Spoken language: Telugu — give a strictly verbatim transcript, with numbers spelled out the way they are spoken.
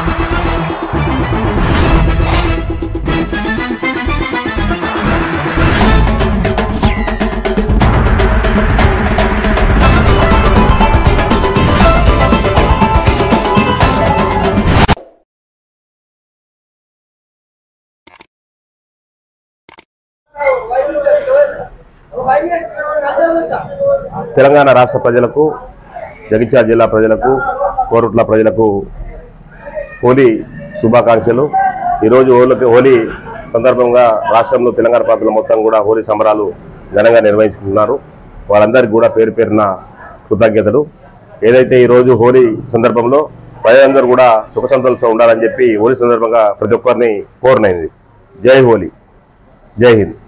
తెలంగాణ రాష్ట్ర ప్రజలకు, జగిత్యాల జిల్లా ప్రజలకు, కోరుట్ల ప్రజలకు హోలీ శుభాకాంక్షలు। ఈరోజు హోలీ సందర్భంగా రాష్ట్రంలో తెలంగాణ ప్రాంతంలో మొత్తం కూడా హోలీ సంబరాలు ఘనంగా నిర్వహించుకుంటున్నారు। వాళ్ళందరికీ కూడా పేరు పేరున కృతజ్ఞతలు। ఏదైతే ఈరోజు హోలీ సందర్భంలో ప్రజలందరూ కూడా సుఖ సంతోషంతో ఉండాలని చెప్పి హోలీ సందర్భంగా ప్రతి ఒక్కరిని కోరనైంది। జై హోలీ, జై హింద్।